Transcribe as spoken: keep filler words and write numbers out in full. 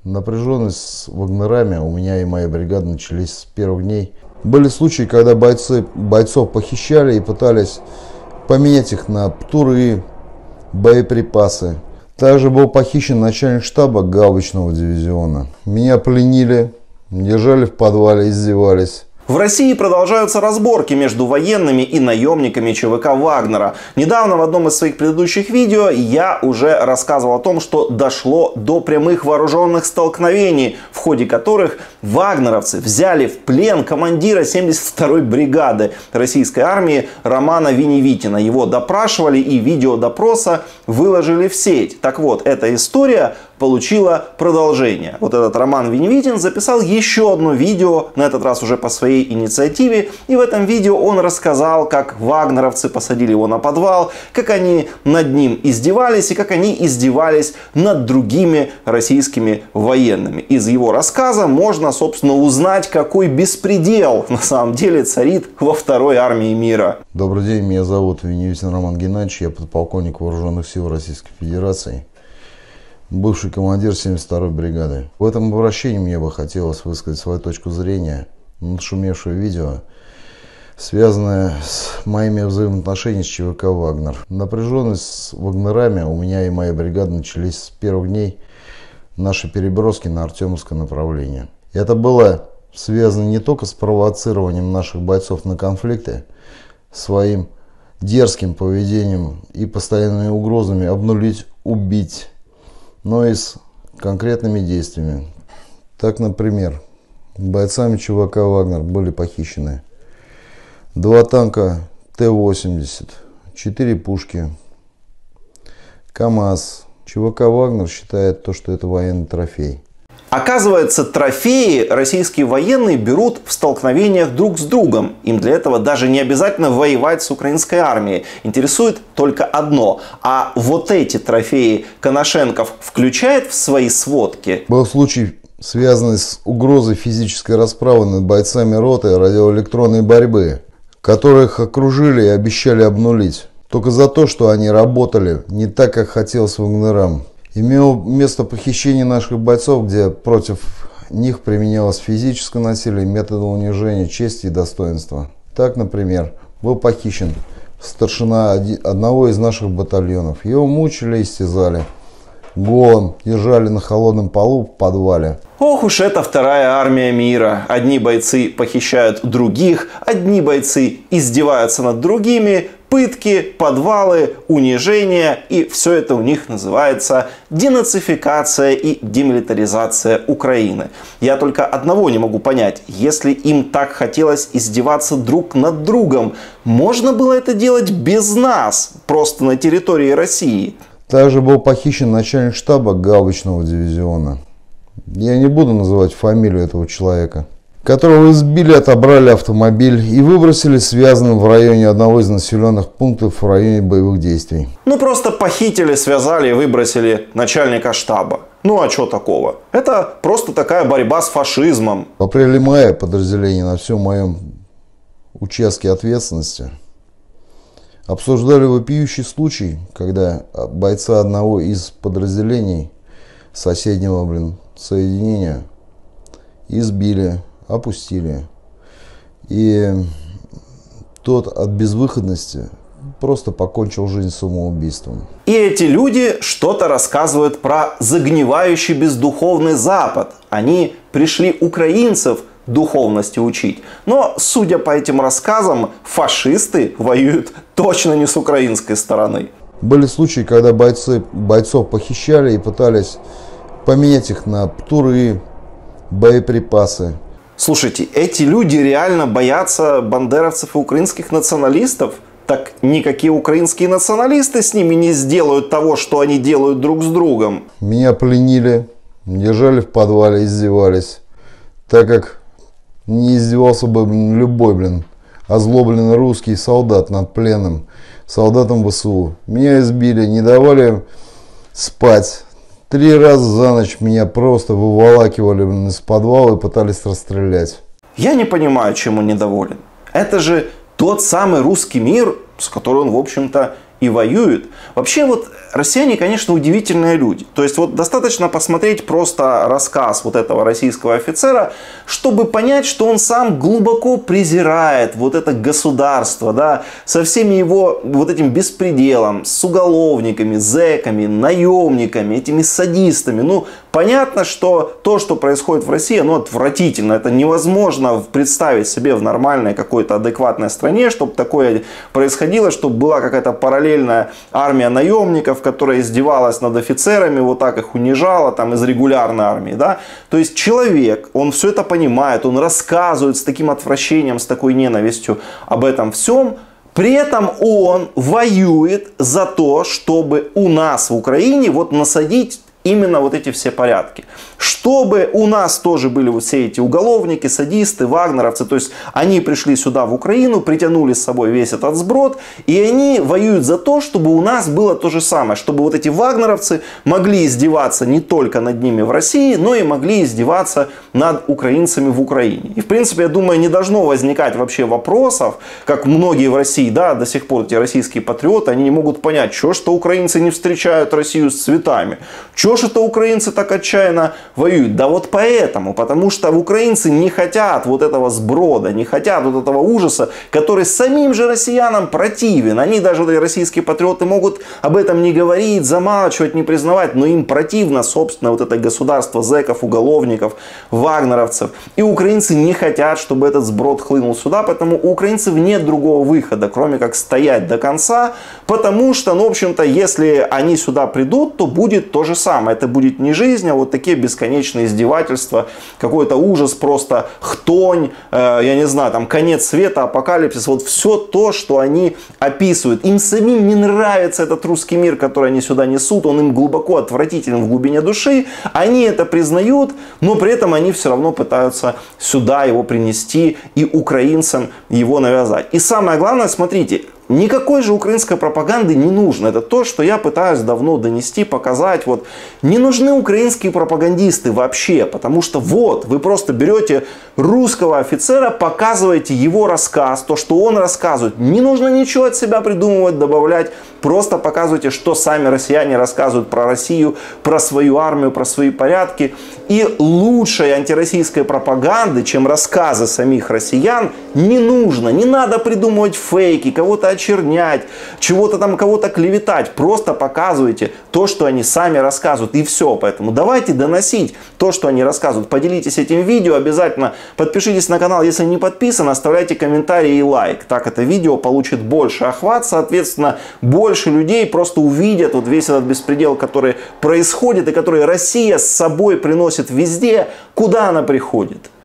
Напряженность с вагнерами у меня и моей бригады начались с первых дней. Были случаи, когда бойцы, бойцов похищали и пытались поменять их на птуры, боеприпасы. Также был похищен начальник штаба гаубичного дивизиона. Меня пленили, держали в подвале, издевались. В России продолжаются разборки между военными и наемниками ЧВК Вагнера. Недавно в одном из своих предыдущих видео я уже рассказывал о том, что дошло до прямых вооруженных столкновений, в ходе которых вагнеровцы взяли в плен командира семьдесят второй бригады российской армии Романа Веневитина. Его допрашивали и видео допроса выложили в сеть. Так вот, эта история получила продолжение. Вот этот Роман Веневитин записал еще одно видео, на этот раз уже по своей инициативе. И в этом видео он рассказал, как вагнеровцы посадили его на подвал, как они над ним издевались и как они издевались над другими российскими военными. Из его рассказа можно, собственно, узнать, какой беспредел на самом деле царит во второй армии мира. Добрый день, меня зовут Веневитин Роман Геннадьевич, я подполковник Вооруженных сил Российской Федерации, бывший командир семьдесят второй бригады. В этом обращении мне бы хотелось высказать свою точку зрения на нашумевшее видео, связанное с моими взаимоотношениями с ЧВК «Вагнер». Напряженность с вагнерами у меня и моей бригады начались с первых дней нашей переброски на Артемовское направление. Это было связано не только с провоцированием наших бойцов на конфликты, своим дерзким поведением и постоянными угрозами обнулить, убить, но и с конкретными действиями. Так, например, бойцами ЧВК «Вагнер» были похищены два танка Т восемьдесят, четыре пушки, КАМАЗ. ЧВК «Вагнер» считает то, что это военный трофей. Оказывается, трофеи российские военные берут в столкновениях друг с другом. Им для этого даже не обязательно воевать с украинской армией. Интересует только одно. А вот эти трофеи Коношенков включает в свои сводки? Был случай, связанный с угрозой физической расправы над бойцами роты радиоэлектронной борьбы, которых окружили и обещали обнулить. Только за то, что они работали не так, как хотелось вагнерам. Имело место похищение наших бойцов, где против них применялось физическое насилие, методы унижения чести и достоинства. Так, например, был похищен старшина одного из наших батальонов. Его мучили и истязали. Голым держали на холодном полу в подвале. Ох уж это вторая армия мира. Одни бойцы похищают других, одни бойцы издеваются над другими. Пытки, подвалы, унижения, и все это у них называется денацификация и демилитаризация Украины. Я только одного не могу понять. Если им так хотелось издеваться друг над другом, можно было это делать без нас, просто на территории России. Также был похищен начальник штаба гаубичного дивизиона. Я не буду называть фамилию этого человека, которого избили, отобрали автомобиль и выбросили связанным в районе одного из населенных пунктов в районе боевых действий. Ну просто похитили, связали и выбросили начальника штаба. Ну а что такого? Это просто такая борьба с фашизмом. В апреле-мае подразделения на всем моем участке ответственности обсуждали вопиющий случай, когда бойца одного из подразделений соседнего, блин, соединения избили, опустили. И тот от безвыходности просто покончил жизнь самоубийством. И эти люди что-то рассказывают про загнивающий бездуховный Запад. Они пришли украинцев духовности учить. Но, судя по этим рассказам, фашисты воюют точно не с украинской стороны. Были случаи, когда бойцы, бойцов похищали и пытались поменять их на птуры, боеприпасы. Слушайте, эти люди реально боятся бандеровцев и украинских националистов? Так никакие украинские националисты с ними не сделают того, что они делают друг с другом. Меня пленили, держали в подвале, издевались. Так как не издевался бы, блин, любой, блин, озлобленный русский солдат над пленным солдатом ВСУ. Меня избили, не давали спать. Три раза за ночь меня просто выволакивали, блин, из подвала и пытались расстрелять. Я не понимаю, чем он недоволен. Это же тот самый русский мир, с которым он, в общем-то, и и воюют. Вообще вот россияне, конечно, удивительные люди. То есть вот достаточно посмотреть просто рассказ вот этого российского офицера, чтобы понять, что он сам глубоко презирает вот это государство, да, со всеми его вот этим беспределом, с уголовниками, зэками, наемниками, этими садистами. Ну, понятно, что то, что происходит в России, оно отвратительно. Это невозможно представить себе в нормальной какой-то адекватной стране, чтобы такое происходило, чтобы была какая-то параллельная армия наемников, которая издевалась над офицерами, вот так их унижала там из регулярной армии. Да? То есть человек, он все это понимает, он рассказывает с таким отвращением, с такой ненавистью об этом всем. При этом он воюет за то, чтобы у нас в Украине вот насадить именно вот эти все порядки. Чтобы у нас тоже были вот все эти уголовники, садисты, вагнеровцы. То есть они пришли сюда в Украину, притянули с собой весь этот сброд. И они воюют за то, чтобы у нас было то же самое. Чтобы вот эти вагнеровцы могли издеваться не только над ними в России, но и могли издеваться над украинцами в Украине. И в принципе, я думаю, не должно возникать вообще вопросов, как многие в России, да, до сих пор эти российские патриоты, они не могут понять, что что украинцы не встречают Россию с цветами. Что ж это украинцы так отчаянно воюют? Да вот поэтому, потому что украинцы не хотят вот этого сброда, не хотят вот этого ужаса, который самим же россиянам противен. Они даже, российские патриоты, могут об этом не говорить, замалчивать, не признавать, но им противно, собственно, вот это государство зэков, уголовников, вагнеровцев. И украинцы не хотят, чтобы этот сброд хлынул сюда, поэтому у украинцев нет другого выхода, кроме как стоять до конца, потому что, ну, в общем-то, если они сюда придут, то будет то же самое. Это будет не жизнь, а вот такие бесконечные издевательства, какой-то ужас, просто хтонь, э, я не знаю, там конец света, апокалипсис, вот все то, что они описывают. Им самим не нравится этот русский мир, который они сюда несут, он им глубоко отвратителен в глубине души, они это признают, но при этом они все равно пытаются сюда его принести и украинцам его навязать. И самое главное, смотрите, никакой же украинской пропаганды не нужно. Это то, что я пытаюсь давно донести, показать. Вот. Не нужны украинские пропагандисты вообще, потому что вот, вы просто берете русского офицера, показываете его рассказ, то, что он рассказывает. Не нужно ничего от себя придумывать, добавлять. Просто показывайте, что сами россияне рассказывают про Россию, про свою армию, про свои порядки. И лучшей антироссийской пропаганды, чем рассказы самих россиян, не нужно. Не надо придумывать фейки, кого-то очернять, чего-то там, кого-то клеветать. Просто показывайте то, что они сами рассказывают. И все. Поэтому давайте доносить то, что они рассказывают. Поделитесь этим видео. Обязательно подпишитесь на канал, если не подписаны. Оставляйте комментарии и лайк. Так это видео получит больше охват. Соответственно, больше людей просто увидят вот весь этот беспредел, который происходит и который Россия с собой приносит везде, куда она приходит.